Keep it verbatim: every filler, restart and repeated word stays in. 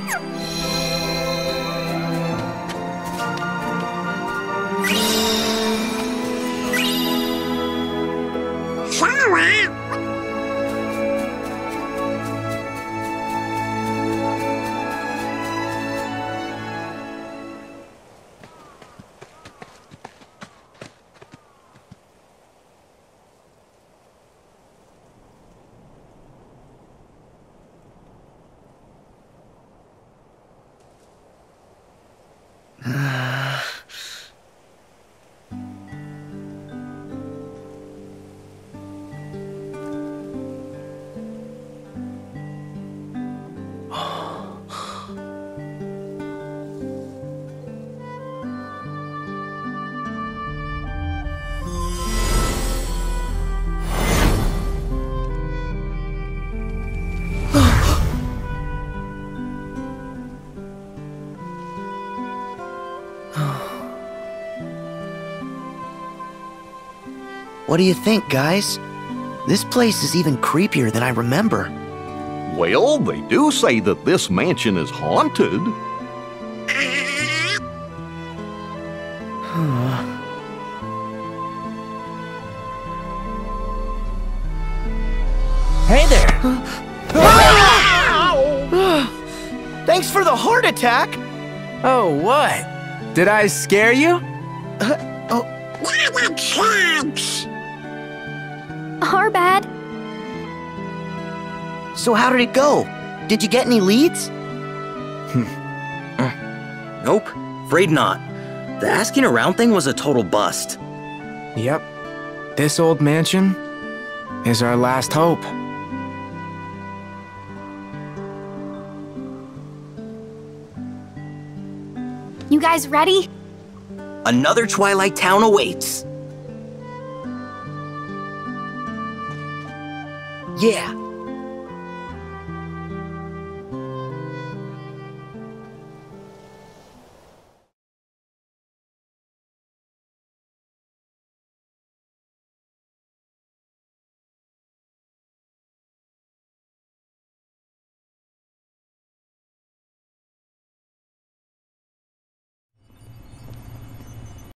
What do you think, guys? This place is even creepier than I remember. Well, they do say that this mansion is haunted. Hey there! Thanks for the heart attack! Oh, what? Did I scare you? Uh, oh. Our bad. So how did it go? Did you get any leads? Nope, afraid not. The asking around thing was a total bust. Yep. This old mansion is our last hope. You guys ready? Another Twilight Town awaits. Yeah,